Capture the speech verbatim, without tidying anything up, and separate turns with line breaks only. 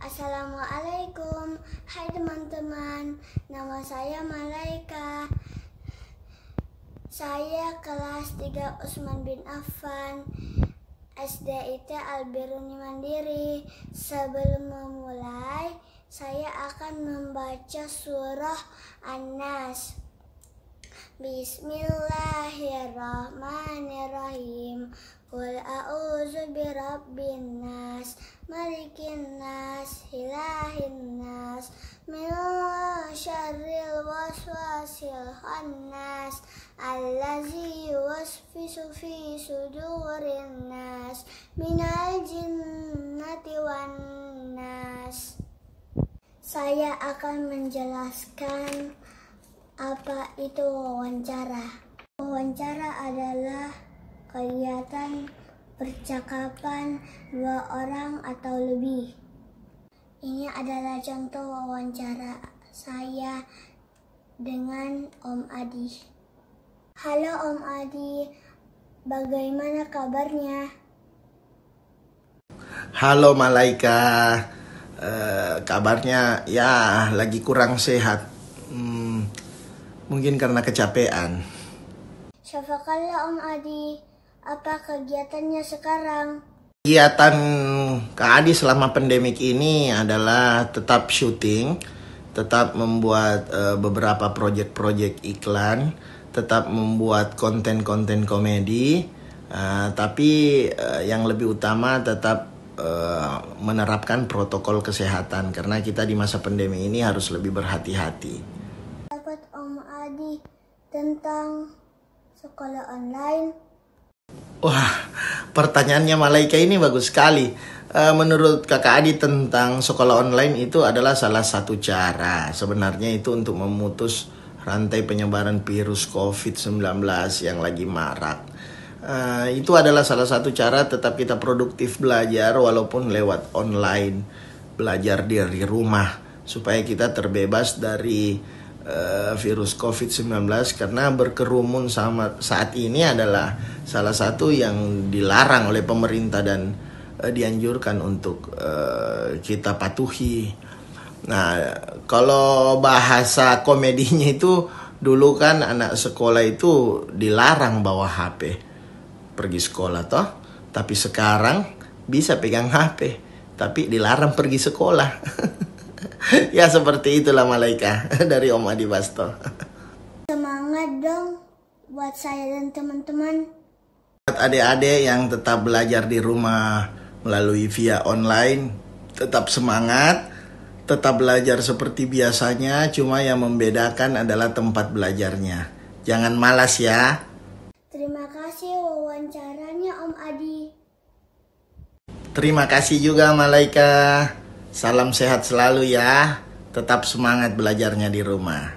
Assalamualaikum. Hai teman-teman, nama saya Malaika. Saya kelas tiga Utsman bin Affan, S D I T Al-Biruni Mandiri. Sebelum memulai, saya akan membaca surah An-Nas. Bismillahirrahmanirrahim. Qul a'udzu birabbin nas, malikin nas, ilahin nas, min syarril waswasil khannas, allazi yuwaswisu fi sudurin nas, minal jinnati wan nas. Saya akan menjelaskan apa itu wawancara. Wawancara adalah kegiatan percakapan dua orang atau lebih. Ini adalah contoh wawancara saya dengan Om Adi. Halo Om Adi, bagaimana kabarnya?
Halo Malaika, uh, kabarnya ya lagi kurang sehat. Hmm, mungkin karena kecapean.
Syafakallah Om Adi, apa kegiatannya sekarang?
Kegiatan Kak Adi selama pandemik ini adalah tetap syuting, tetap membuat uh, beberapa proyek-proyek iklan, tetap membuat konten-konten komedi, uh, tapi uh, yang lebih utama tetap uh, menerapkan protokol kesehatan karena kita di masa pandemi ini harus lebih berhati-hati.
Dapat Om Adi tentang sekolah online.
Wah, pertanyaannya Malaika ini bagus sekali. Uh, menurut Kakak Adi tentang sekolah online itu adalah salah satu cara. Sebenarnya itu untuk memutus rantai penyebaran virus covid sembilan belas yang lagi marak. Uh, itu adalah salah satu cara tetap kita produktif belajar walaupun lewat online. Belajar dari rumah supaya kita terbebas dari Uh, virus covid sembilan belas karena berkerumun sama saat ini adalah salah satu yang dilarang oleh pemerintah dan uh, dianjurkan untuk uh, kita patuhi. Nah, kalau bahasa komedinya itu dulu kan anak sekolah itu dilarang bawa H P pergi sekolah toh, tapi sekarang bisa pegang H P tapi dilarang pergi sekolah. Ya seperti itulah Malaika dari Om Adi Basto.
Semangat dong buat saya dan teman-teman.
Buat adik-adik yang tetap belajar di rumah melalui via online, tetap semangat, tetap belajar seperti biasanya, cuma yang membedakan adalah tempat belajarnya. Jangan malas ya.
Terima kasih wawancaranya Om Adi.
Terima kasih juga Malaika. Salam sehat selalu ya. Tetap semangat belajarnya di rumah.